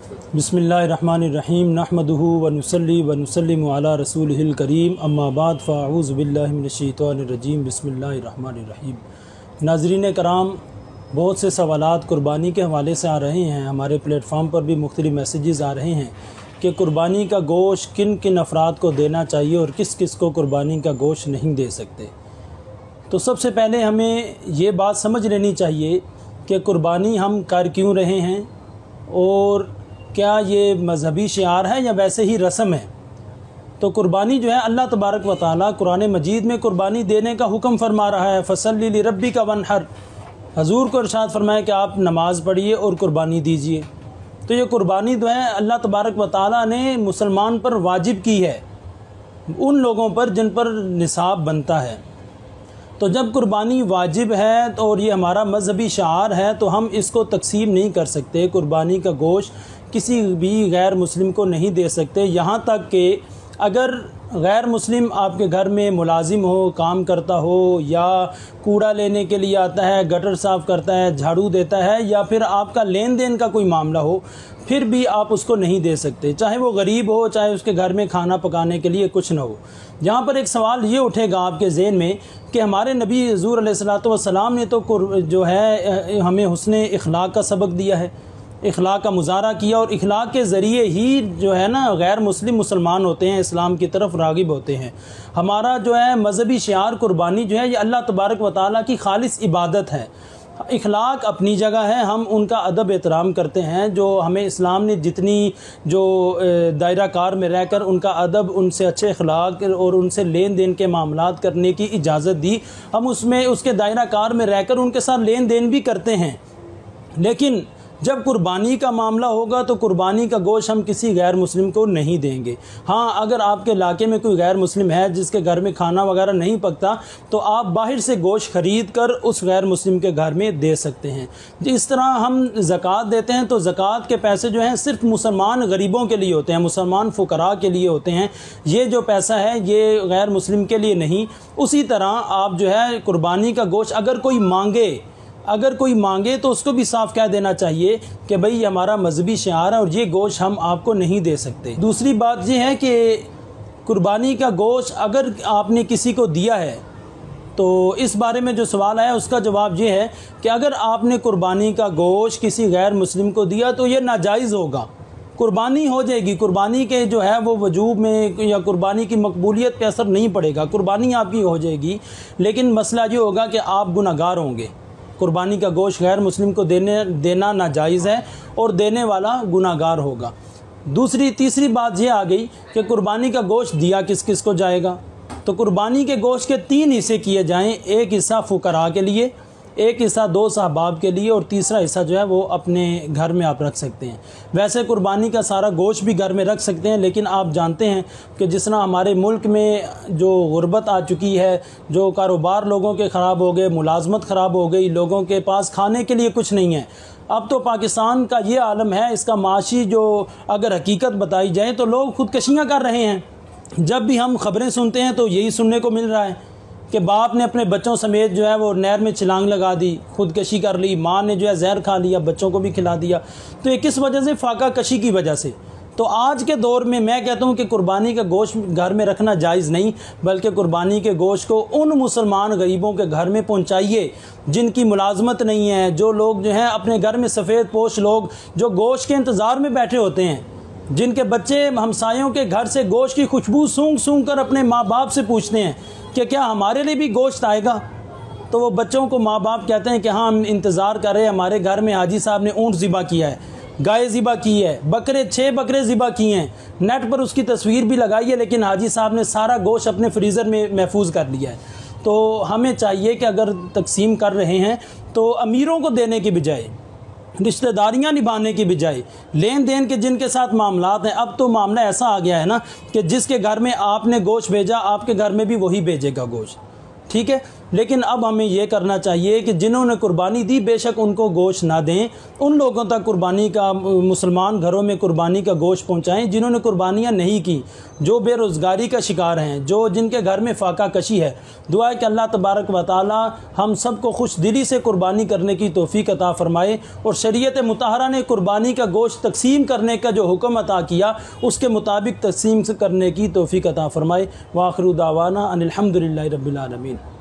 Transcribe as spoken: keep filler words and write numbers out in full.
बिस्मिल्लाहिर्रहमानिर्रहीम नहमदुहु व नुसल्ली व नुसल्लिमु अला रसूलिहिल करीम अम्मा बाद फ़अऊज़ु बिल्लाहि मिनश्शैतानिर्रजीम बिस्मिल्लाहिर्रहमानिर्रहीम। नाज़रीन कराम, बहुत से सवालात कुर्बानी के हवाले से आ रहे हैं। हमारे प्लेटफार्म पर भी मुख्तलिफ़ मैसेजेस आ रहे हैं कि कुर्बानी का गोश्त किन किन अफराद को देना चाहिए और किस किस को कुर्बानी का गोश्त नहीं दे सकते। तो सबसे पहले हमें ये बात समझ लेनी चाहिए कि कुर्बानी हम कर क्यों रहे हैं और क्या ये मजहबी शिआर है या वैसे ही रस्म है। तो कुर्बानी जो है, अल्लाह तबारक व तआला कुरान मजीद में कुर्बानी देने का हुक्म फरमा रहा है। फसल्लि लिरब्बिका वन्हर, हजूर को इरशाद फरमाया कि आप नमाज़ पढ़िए और कुर्बानी दीजिए। तो ये कुर्बानी जो है अल्लाह तबारक व तआला ने मुसलमान पर वाजिब की है, उन लोगों पर जिन पर निसाब बनता है। तो जब कुर्बानी वाजिब है तो और ये हमारा मजहबी शार है तो हम इसको तकसीम नहीं कर सकते। कुर्बानी का गोश्त किसी भी गैर मुस्लिम को नहीं दे सकते। यहाँ तक कि अगर गैर मुस्लिम आपके घर में मुलाजिम हो, काम करता हो, या कूड़ा लेने के लिए आता है, गटर साफ़ करता है, झाड़ू देता है, या फिर आपका लेन देन का कोई मामला हो, फिर भी आप उसको नहीं दे सकते, चाहे वो गरीब हो, चाहे उसके घर में खाना पकाने के लिए कुछ ना हो। यहाँ पर एक सवाल ये उठेगा आपके ज़हन में कि हमारे नबी हुज़ूर अलैहिस्सलातु वस्सलाम ने तो जो है हमें हुस्ने इखलाक का सबक दिया है, इखलाक का मुजाहरा किया, और इखलाक के ज़रिए ही जो है ना गैर मुस्लिम मुसलमान होते हैं, इस्लाम की तरफ राग़िब होते हैं। हमारा जो है मजहबी शिआर कुर्बानी जो है ये अल्लाह तबारक व तआला की खालिस इबादत है। इखलाक अपनी जगह है, हम उनका अदब एहतराम करते हैं। जो हमें इस्लाम ने जितनी जो दायरा कार में रहकर उनका अदब, उनसे अच्छे इखलाक और उनसे लेन देन के मामलात करने की इजाज़त दी, हम उसमें उसके दायरा कार में रहकर उनके साथ लेन देन भी करते हैं। लेकिन जब कुर्बानी का मामला होगा तो कुर्बानी का गोश्त हम किसी गैर मुस्लिम को नहीं देंगे। हाँ, अगर आपके इलाके में कोई गैर मुस्लिम है जिसके घर में खाना वगैरह नहीं पकता, तो आप बाहर से गोश्त ख़रीद कर उस गैर मुस्लिम के घर में दे सकते हैं। जिस तरह हम ज़कात देते हैं तो ज़कात के पैसे जो हैं सिर्फ मुसलमान गरीबों के लिए होते हैं, मुसलमान फ़ुकरा के लिए होते हैं। ये जो पैसा है ये गैर मुस्लिम के लिए नहीं। उसी तरह आप जो है कुर्बानी का गोश्त अगर कोई मांगे अगर कोई मांगे तो उसको भी साफ कह देना चाहिए कि भाई ये हमारा मजहबी शिआर है और ये गोश्त हम आपको नहीं दे सकते। दूसरी बात ये है कि कुर्बानी का गोश्त अगर आपने किसी को दिया है तो इस बारे में जो सवाल आया उसका जवाब ये है कि अगर आपने कुर्बानी का गोश्त किसी गैर मुस्लिम को दिया तो ये नाजायज़ होगा, कुर्बानी हो जाएगी। कुर्बानी के जो है वो वजूब में या कुर्बानी की मकबूलियत पे असर नहीं पड़ेगा, कुर्बानी आपकी हो जाएगी। लेकिन मसला ये होगा कि आप गुनहगार होंगे। कुर्बानी का गोश्त गैर मुस्लिम को देने देना नाजायज़ है और देने वाला गुनाहगार होगा। दूसरी तीसरी बात ये आ गई कि कुर्बानी का गोश्त दिया किस किस को जाएगा। तो कुर्बानी के गोश्त के तीन हिस्से किए जाएं, एक हिस्सा फुकरा के लिए, एक हिस्सा दो साहबाब के लिए, और तीसरा हिस्सा जो है वो अपने घर में आप रख सकते हैं। वैसे कुर्बानी का सारा गोश्त भी घर में रख सकते हैं, लेकिन आप जानते हैं कि जिस तरह हमारे मुल्क में जो गुर्बत आ चुकी है, जो कारोबार लोगों के ख़राब हो गए, मुलाजमत ख़राब हो गई, लोगों के पास खाने के लिए कुछ नहीं है। अब तो पाकिस्तान का ये आलम है, इसका माशी जो अगर हकीकत बताई जाए तो लोग खुदकशियाँ कर रहे हैं। जब भी हम ख़बरें सुनते हैं तो यही सुनने को मिल रहा है कि बाप ने अपने बच्चों समेत जो है वो नहर में छलांग लगा दी, खुदकशी कर ली, माँ ने जो है जहर खा लिया, बच्चों को भी खिला दिया। तो ये किस वजह से? फाका कशी की वजह से। तो आज के दौर में मैं कहता हूँ कि कुर्बानी का गोश्त घर में रखना जायज़ नहीं, बल्कि कुर्बानी के गोश्त को उन मुसलमान गरीबों के घर में पहुँचाइए जिनकी मुलाजमत नहीं है, जो लोग जो हैं अपने घर में सफ़ेद पोश लोग जो गोश्त के इंतज़ार में बैठे होते हैं, जिनके बच्चे हमसायों के घर से गोश्त की खुशबू सूंघ सूंघ कर अपने माँ बाप से पूछते हैं कि क्या हमारे लिए भी गोश्त आएगा। तो वो बच्चों को माँ बाप कहते हैं कि हाँ हम इंतज़ार कर रहे हैं, हमारे घर में हाजी साहब ने ऊँट ज़िबा किया है, गाय ज़िबा की है, बकरे छः बकरे ज़िबा किए हैं, नेट पर उसकी तस्वीर भी लगाई है, लेकिन हाजी साहब ने सारा गोश्त अपने फ्रीज़र में महफूज कर लिया है। तो हमें चाहिए कि अगर तकसीम कर रहे हैं तो अमीरों को देने की बजाय, रिश्तेदारियां निभाने की बजाय, लेन देन के जिनके साथ मामलात हैं। अब तो मामला ऐसा आ गया है ना कि जिसके घर में आपने गोश्त भेजा आपके घर में भी वही भेजेगा गोश्त, ठीक है। लेकिन अब हमें ये करना चाहिए कि जिन्होंने कुर्बानी दी बेशक उनको गोश्त ना दें, उन लोगों तक कुर्बानी का, मुसलमान घरों में कुर्बानी का गोश्त पहुँचाएँ जिन्होंने कुर्बानियाँ नहीं की, जो बेरोज़गारी का शिकार हैं, जो जिनके घर में फाका कशी है। दुआ है कि अल्लाह तबारक व तआला हम सबको खुश दिली से कुर्बानी करने की तौफीक अता फ़रमाए और शरीयत मुतहरा ने कुर्बानी का गोश्त तकसीम करने का जो हुक्म अता किया उसके मुताबिक तकसीम करने की तौफीक अता फ़रमाए। व आखिरु दावाना अनिल हम्दुलिल्लाहि रब्बिल आलमीन।